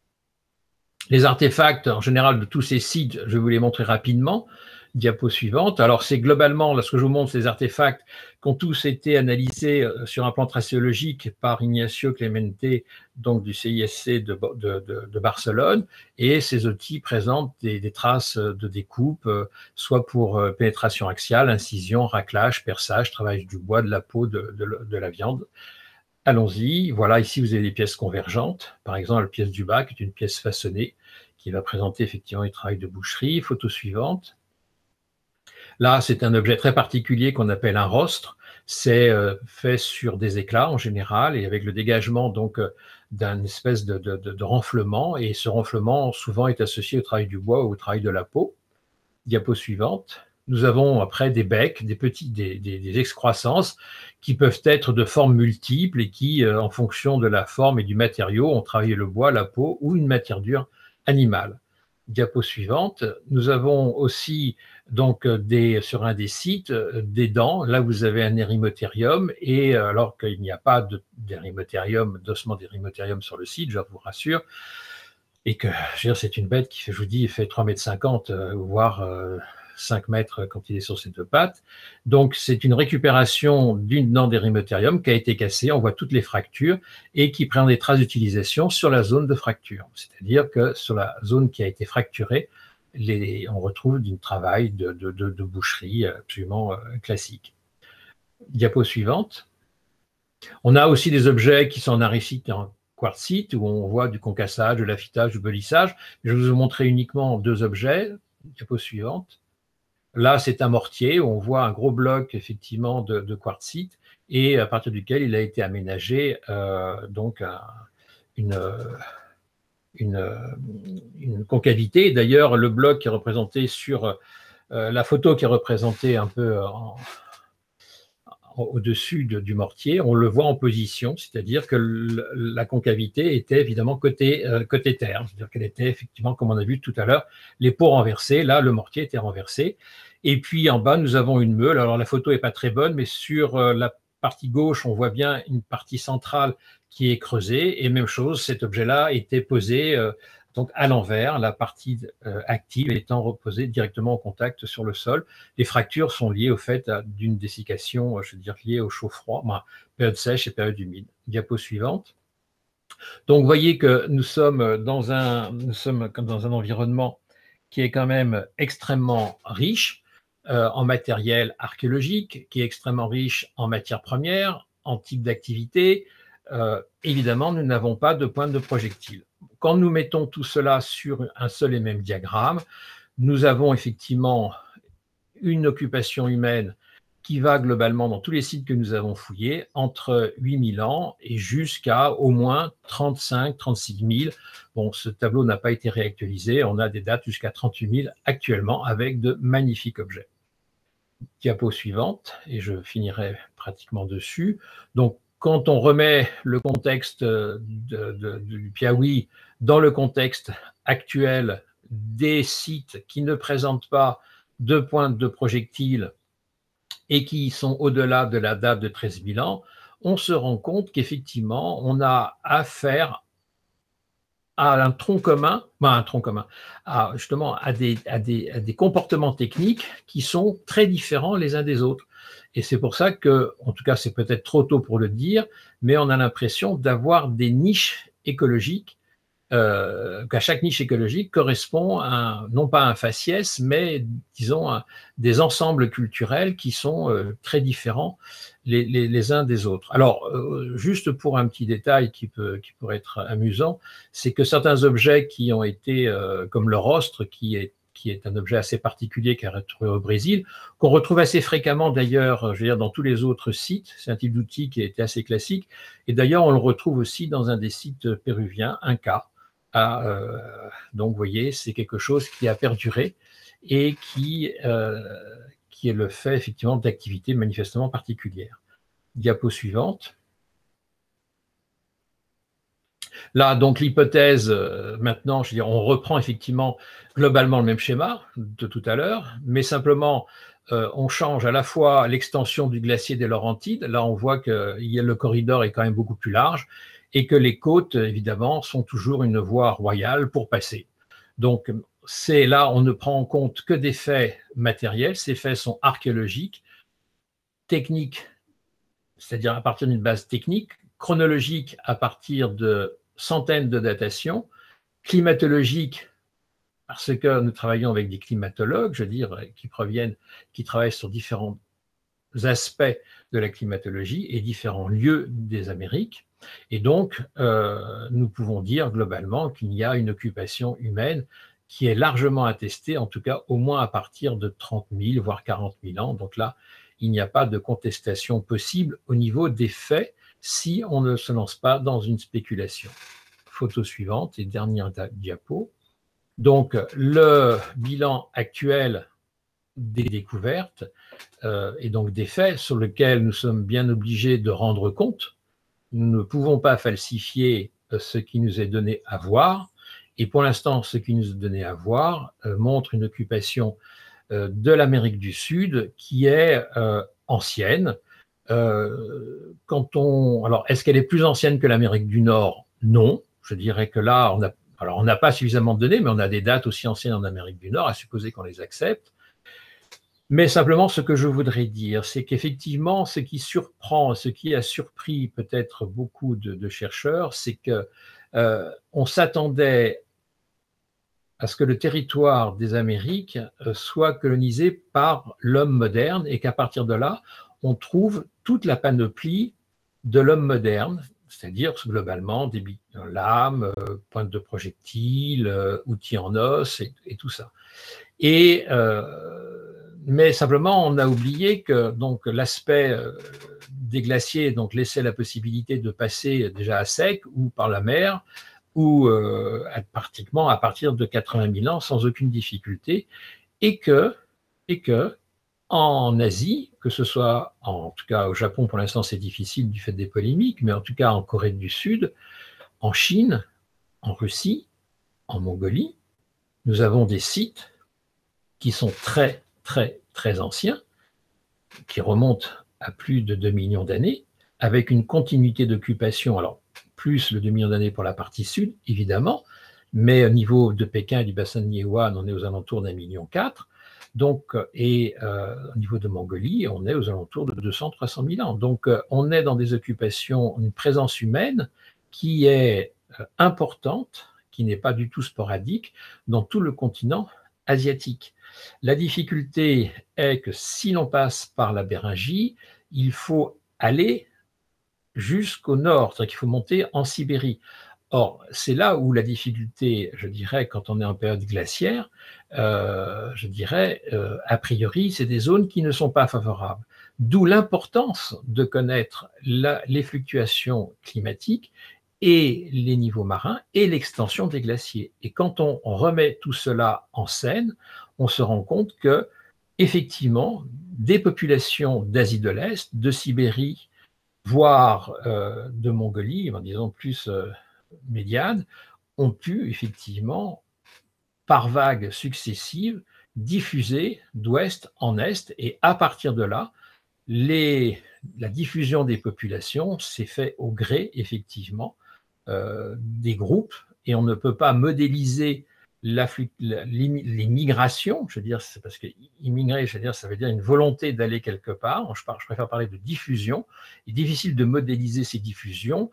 Les artefacts, en général, de tous ces sites, je vais vous les montrer rapidement. Diapo suivante. Alors, c'est globalement, là, ce que je vous montre, ces artefacts qui ont tous été analysés sur un plan tracéologique par Ignacio Clemente, donc du CISC de Barcelone. Et ces outils présentent des traces de découpe, soit pour pénétration axiale, incision, raclage, perçage, travail du bois, de la peau, de la viande. Allons-y. Voilà, ici, vous avez des pièces convergentes. Par exemple, la pièce du bas, qui est une pièce façonnée, qui va présenter effectivement les travails de boucherie. Photo suivante. Là, c'est un objet très particulier qu'on appelle un rostre. C'est fait sur des éclats en général et avec le dégagement donc d'un espèce de renflement. Et ce renflement, souvent, est associé au travail du bois ou au travail de la peau. Diapo suivante. Nous avons après des becs, des excroissances qui peuvent être de formes multiples et qui, en fonction de la forme et du matériau, ont travaillé le bois, la peau ou une matière dure animale. Diapo suivante. Nous avons aussi donc sur un des sites des dents. Là, vous avez un érymothérium et alors qu'il n'y a pas d'érymothérium, d'ossement d'érymothérium sur le site, je vous rassure, et que c'est une bête qui fait, je vous dis, fait 3,50 m, voire 5 mètres quand il est sur ses deux pattes. Donc, c'est une récupération d'une dent d'érymothérium qui a été cassée. On voit toutes les fractures et qui prend des traces d'utilisation sur la zone de fracture. C'est-à-dire que sur la zone qui a été fracturée, on retrouve du travail de boucherie absolument classique. Diapo suivante. On a aussi des objets qui sont en aricite et en quartzite, où on voit du concassage, de l'affûtage, du polissage. Je vais vous montrer uniquement deux objets. Diapo suivante. Là, c'est un mortier où on voit un gros bloc effectivement de quartzite et à partir duquel il a été aménagé donc une concavité. D'ailleurs, le bloc qui est représenté sur la photo qui est représentée un peu au-dessus du mortier, on le voit en position, c'est-à-dire que la concavité était évidemment côté terre, c'est-à-dire qu'elle était effectivement, comme on a vu tout à l'heure, les pots renversés, là le mortier était renversé, et puis en bas nous avons une meule. Alors la photo n'est pas très bonne, mais sur la partie gauche, on voit bien une partie centrale qui est creusée, et même chose, cet objet-là était posé donc à l'envers, la partie active étant reposée directement en contact sur le sol. Les fractures sont liées au fait d'une dessiccation, je veux dire, liée au chaud-froid, période sèche et période humide. Diapo suivante. Donc, vous voyez que nous sommes comme dans un environnement qui est quand même extrêmement riche en matériel archéologique, qui est extrêmement riche en matières premières, en type d'activité. Évidemment, nous n'avons pas de pointe de projectile. Quand nous mettons tout cela sur un seul et même diagramme, nous avons effectivement une occupation humaine qui va globalement dans tous les sites que nous avons fouillés entre 8000 ans et jusqu'à au moins 35-36 000. Bon, ce tableau n'a pas été réactualisé, on a des dates jusqu'à 38 000 actuellement avec de magnifiques objets. Diapo suivante, et je finirai pratiquement dessus. Donc, quand on remet le contexte du Piauí dans le contexte actuel des sites qui ne présentent pas de pointe de projectiles et qui sont au-delà de la date de 13 000 ans, on se rend compte qu'effectivement, on a affaire à un tronc commun, justement à des comportements techniques qui sont très différents les uns des autres. Et c'est pour ça que, en tout cas, c'est peut-être trop tôt pour le dire, mais on a l'impression d'avoir des niches écologiques qu'à chaque niche écologique correspond non pas un faciès, mais disons des ensembles culturels qui sont très différents les uns des autres. Alors, juste pour un petit détail qui pourrait être amusant, c'est que certains objets qui ont été, comme le rostre, qui est un objet assez particulier qui est retrouvé au Brésil, qu'on retrouve assez fréquemment d'ailleurs, je veux dire, dans tous les autres sites. C'est un type d'outil qui était assez classique. Et d'ailleurs, on le retrouve aussi dans un des sites péruviens, Inca. Donc, vous voyez, c'est quelque chose qui a perduré et qui est le fait, effectivement, d'activités manifestement particulières. Diapo suivante. Là, donc, l'hypothèse, maintenant, je veux dire, on reprend effectivement globalement le même schéma de tout à l'heure, mais simplement, on change à la fois l'extension du glacier des Laurentides. Là, on voit que le corridor est quand même beaucoup plus large et que les côtes, évidemment, sont toujours une voie royale pour passer. Donc, c'est là, on ne prend en compte que des faits matériels. Ces faits sont archéologiques, techniques, c'est-à-dire à partir d'une base technique, chronologique à partir de centaines de datations, climatologiques, parce que nous travaillons avec des climatologues, je veux dire, qui travaillent sur différents aspects de la climatologie et différents lieux des Amériques. Et donc, nous pouvons dire globalement qu'il y a une occupation humaine qui est largement attestée, en tout cas au moins à partir de 30 000, voire 40 000 ans. Donc là, il n'y a pas de contestation possible au niveau des faits si on ne se lance pas dans une spéculation. Photo suivante et dernière diapo. Donc, le bilan actuel des découvertes et donc des faits sur lesquels nous sommes bien obligés de rendre compte. Nous ne pouvons pas falsifier ce qui nous est donné à voir. Et pour l'instant, ce qui nous est donné à voir montre une occupation de l'Amérique du Sud qui est ancienne. Alors, est-ce qu'elle est plus ancienne que l'Amérique du Nord? Non. Je dirais que là, on n'a pas suffisamment de données, mais on a des dates aussi anciennes en Amérique du Nord, à supposer qu'on les accepte. Mais simplement, ce que je voudrais dire, c'est qu'effectivement, ce qui surprend, ce qui a surpris peut-être beaucoup de chercheurs, c'est qu'on s'attendait à ce que le territoire des Amériques soit colonisé par l'homme moderne et qu'à partir de là, on trouve toute la panoplie de l'homme moderne, c'est-à-dire globalement des lames, pointes de projectiles, outils en os et tout ça. Mais simplement, on a oublié que donc l'aspect des glaciers donc laissait la possibilité de passer déjà à sec ou par la mer ou pratiquement à partir de 80 000 ans sans aucune difficulté, et que en Asie, que ce soit en tout cas au Japon, pour l'instant c'est difficile du fait des polémiques, mais en tout cas en Corée du Sud, en Chine, en Russie, en Mongolie, nous avons des sites qui sont très, très, très anciens, qui remontent à plus de 2 millions d'années, avec une continuité d'occupation, alors plus le 2 millions d'années pour la partie sud, évidemment, mais au niveau de Pékin et du bassin de Nyewan, on est aux alentours d'1,4 million. Donc, et au niveau de Mongolie, on est aux alentours de 200-300 000 ans. Donc, on est dans des occupations, une présence humaine qui est importante, qui n'est pas du tout sporadique, dans tout le continent asiatique. La difficulté est que si l'on passe par la Béringie, il faut aller jusqu'au nord, c'est-à-dire qu'il faut monter en Sibérie. Or, c'est là où la difficulté, je dirais, quand on est en période glaciaire, je dirais, a priori, c'est des zones qui ne sont pas favorables. D'où l'importance de connaître les fluctuations climatiques et les niveaux marins et l'extension des glaciers. Et quand on remet tout cela en scène, on se rend compte que, effectivement, des populations d'Asie de l'Est, de Sibérie, voire de Mongolie, disons plus médiane, ont pu effectivement, par vagues successives, diffuser d'ouest en est, et à partir de là, la diffusion des populations s'est faite au gré, effectivement, des groupes, et on ne peut pas modéliser les migrations, je veux dire, c'est parce que immigrer, je veux dire, ça veut dire une volonté d'aller quelque part. Je préfère parler de diffusion. Il est difficile de modéliser ces diffusions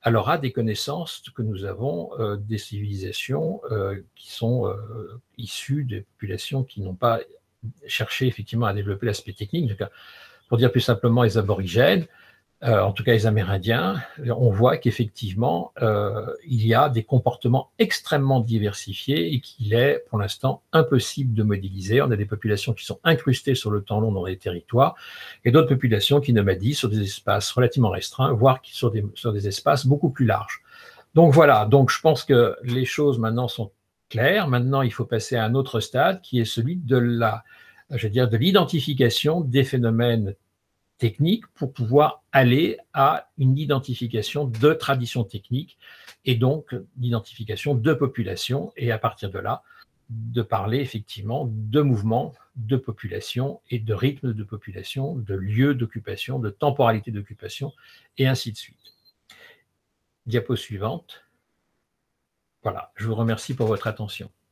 alors à des connaissances que nous avons des civilisations qui sont issues des populations qui n'ont pas cherché effectivement à développer l'aspect technique. Donc, pour dire plus simplement, les aborigènes, en tout cas les Amérindiens, on voit qu'effectivement, il y a des comportements extrêmement diversifiés et qu'il est pour l'instant impossible de modéliser. On a des populations qui sont incrustées sur le temps long dans des territoires et d'autres populations qui nomadisent sur des espaces relativement restreints, voire sur des espaces beaucoup plus larges. Donc voilà, donc je pense que les choses maintenant sont claires. Maintenant, il faut passer à un autre stade qui est celui de de l'identification des phénomènes techniques pour pouvoir aller à une identification de traditions techniques et donc d'identification de populations et à partir de là, de parler effectivement de mouvements de population et de rythme de population, de lieux d'occupation, de temporalité d'occupation et ainsi de suite. Diapo suivante. Voilà, je vous remercie pour votre attention.